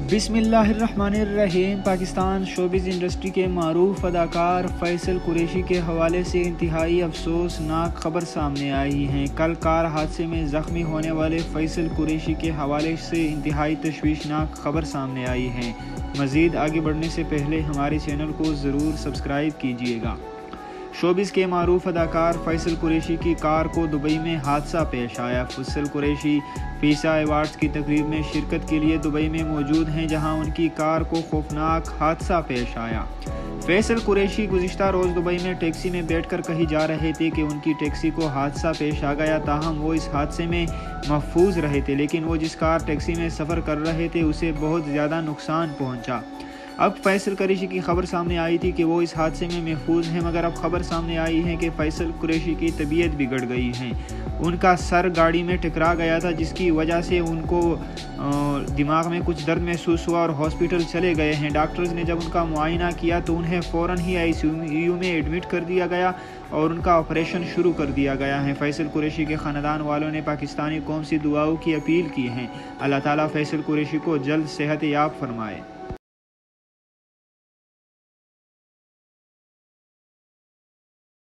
بسم اللہ الرحمن الرحیم۔ پاکستان شوبز انڈسٹری کے معروف اداکار فیصل قریشی کے حوالے سے انتہائی افسوسناک خبر سامنے آئی ہے۔ کل کار حادثے میں زخمی ہونے والے فیصل قریشی کے حوالے سے انتہائی تشویشناک خبر سامنے آئی ہے۔ مزید آگے بڑھنے سے پہلے ہمارے چینل کو ضرور سبسکرائب کیجیے گا۔ شوبز کے معروف اداکار فیصل قریشی کی کار کو دبئی میں حادثہ پیش آیا۔ فیصل قریشی فیسا ایوارڈز کی تقریب میں شرکت کے لیے دبئی میں موجود ہیں، جہاں ان کی کار کو خوفناک حادثہ پیش آیا۔ فیصل قریشی گزشتہ روز دبئی میں ٹیکسی میں بیٹھ کر کہیں جا رہے تھے کہ ان کی ٹیکسی کو حادثہ پیش آ گیا، تاہم وہ اس حادثے میں محفوظ رہے تھے، لیکن وہ جس کار ٹیکسی میں سفر کر رہے تھے اسے بہت زیادہ نقصان پہنچا۔ اب فیصل قریشی کی خبر سامنے آئی تھی کہ وہ اس حادثے میں محفوظ ہیں، مگر اب خبر سامنے آئی ہے کہ فیصل قریشی کی طبیعت بگڑ گئی ہے۔ ان کا سر گاڑی میں ٹکرا گیا تھا، جس کی وجہ سے ان کو دماغ میں کچھ درد محسوس ہوا اور ہاسپٹل چلے گئے ہیں۔ ڈاکٹرز نے جب ان کا معائنہ کیا تو انہیں فوراً ہی ICU میں ایڈمٹ کر دیا گیا اور ان کا آپریشن شروع کر دیا گیا ہے۔ فیصل قریشی کے خاندان والوں نے پاکستانی قوم سے دعاؤں کی اپیل کی ہے۔ اللہ تعالیٰ فیصل قریشی کو جلد صحت یاب فرمائے۔